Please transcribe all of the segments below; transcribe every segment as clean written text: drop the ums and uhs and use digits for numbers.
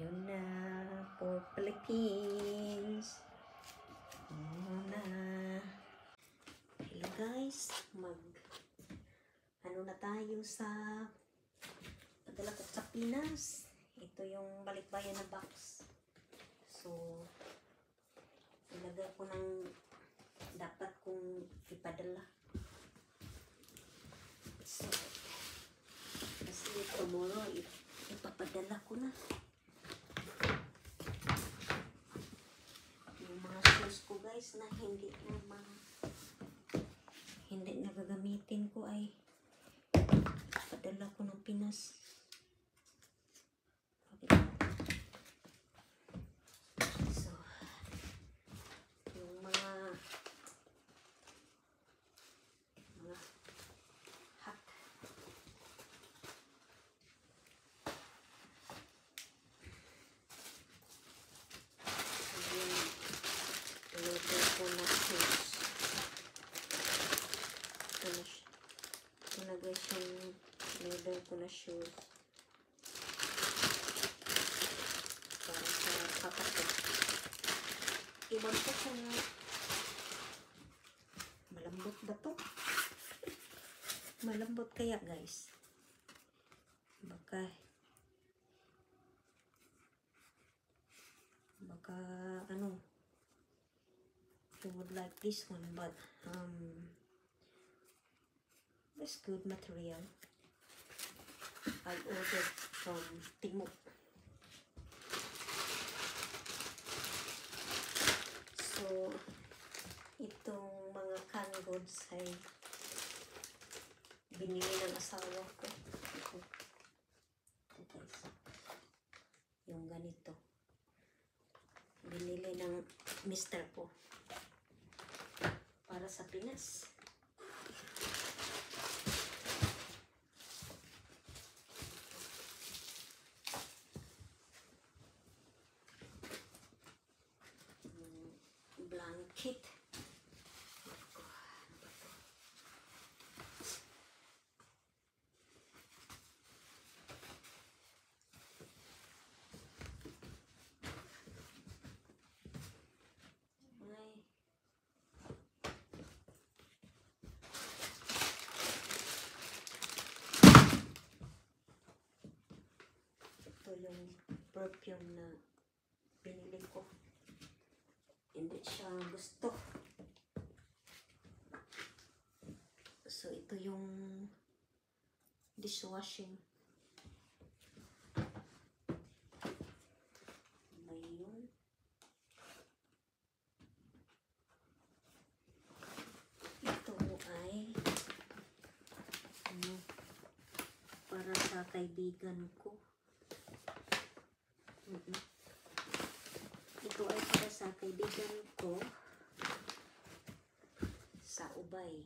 Ayun na, for Philippines. Ayun na. Hello guys, ano na tayo sa padala ko sa Pinas. Ito yung balikbayan na box. So, ilagay ko ng dapat kong ipadala. So, kasi tomorrow ipapadala ko na. Yung mga shoes ko guys na hindi na gagamitin ko ay padala ko ng Pinas. So, yung mga hat. Ilagay ko na shoes. Ito na guys yung ilagay ko na shoes. Para sa kapatid. Iwan ko kung malambot ba to? Malambot kaya guys? Baka ano, you would like this one, but it's good material. I ordered from Temu. So itong mga canned goods ay binili ng asawa ko. Ito guys, yung ganito binili ng mister ko para sa Pinas. Blanket. Ito yung perfume na binili ko. Hindi siya gusto. So, ito yung dishwashing. Ayun. Ito ay para sa kaibigan ko. Ito ay para sa kaibigan ko sa Ubay.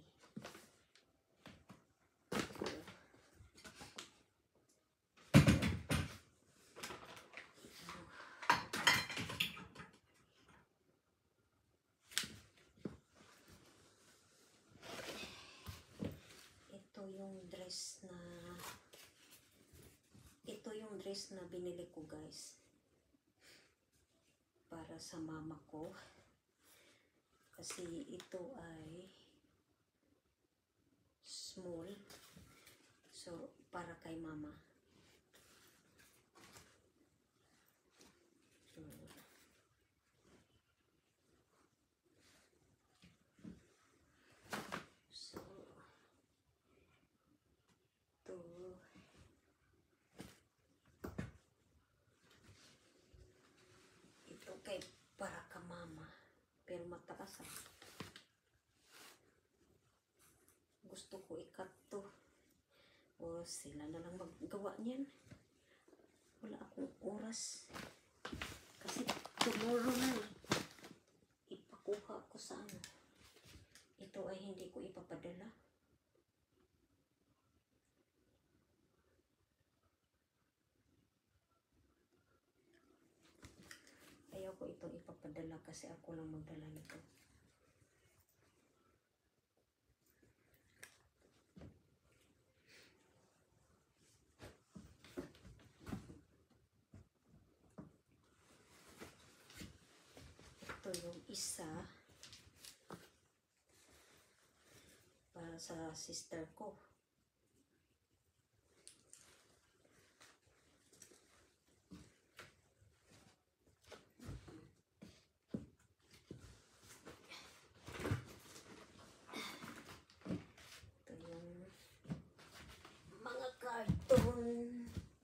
Ito yung dress na binili ko guys para sa mama ko, kasi ito ay small, so para kay mama. Kay para ka mama, pero mataas ah. Gusto ko ikat to, o sila na lang maggawa niyan. Wala akong oras kasi tomorrow na ipakuha ko sa ano. Ito ay hindi ko ipapadala. Ayaw ko itong ipapadala kasi ako lang magdala nito. Ito yung isa para sa sister ko. Ito yung mga cartoon.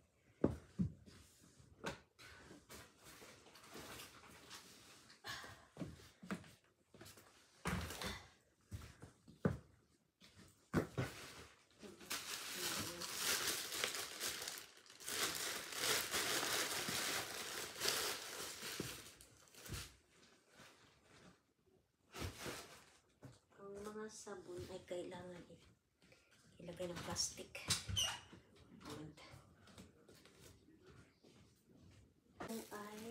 Ang mga sabon ay kailangan ilagay ng plastic. And ito ay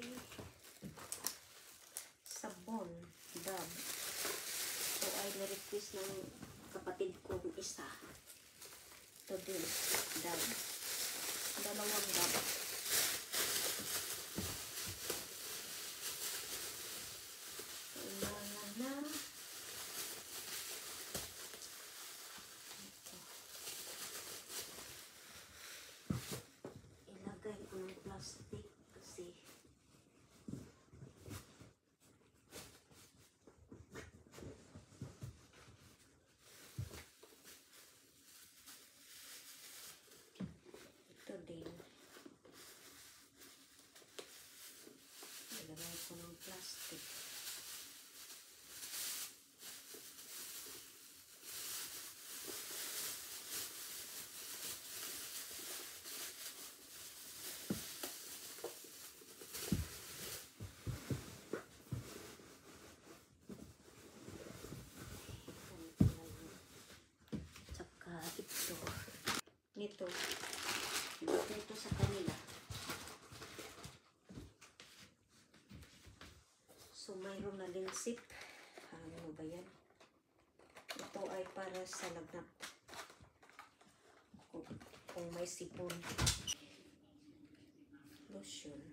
sabon, dab. Ito ay na-request ng kapatid kong isa. Ito din, dab. Dalawang dab. Kailangan na ilagay ko ng plastic kasi ito din ilagay ko ng plastic. Tsaka ito. Nito. Ito sa kanila. So, mayroon na linsip. Ano ba yan? Ito ay para sa lagnat. Kung may sipon. Lotion.